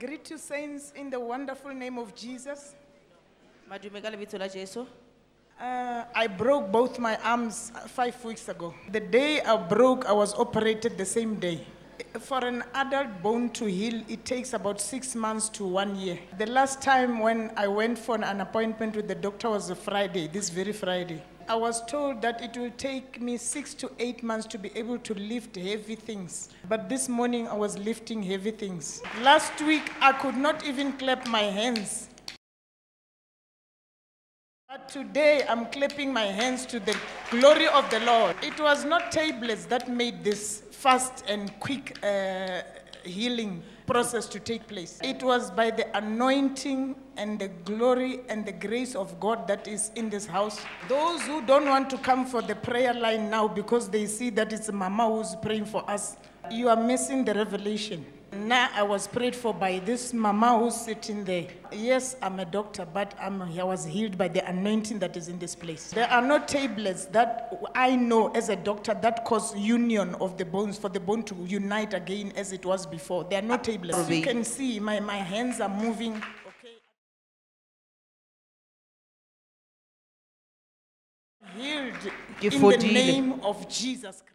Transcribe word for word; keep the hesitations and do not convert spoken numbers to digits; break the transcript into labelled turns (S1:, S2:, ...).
S1: greet you, saints, in the wonderful name of Jesus.
S2: Madume ka lebitso la Jesu.
S1: Uh, I broke both my arms uh, five weeks ago. The day I broke, I was operated the same day. For an adult bone to heal, it takes about six months to one year. The last time when I went for an appointment with the doctor was a Friday, this very Friday. I was told that it will take me six to eight months to be able to lift heavy things. But this morning I was lifting heavy things. Last week I could not even clap my hands. But today I'm clapping my hands to the glory of the Lord. It was not tablets that made this fast and quick uh, healing process to take place. It was by the anointing and the glory and the grace of God that is in this house. Those who don't want to come for the prayer line now because they see that it's Mama who's praying for us, you are missing the revelation. Now I was prayed for by this Mama who's sitting there. Yes, I'm a doctor, but I'm, I was healed by the anointing that is in this place. There are no tablets that I know as a doctor that cause union of the bones, for the bone to unite again as it was before. There are no tablets. Ruby. You can see my, my hands are moving. Okay. Healed in the name of Jesus Christ.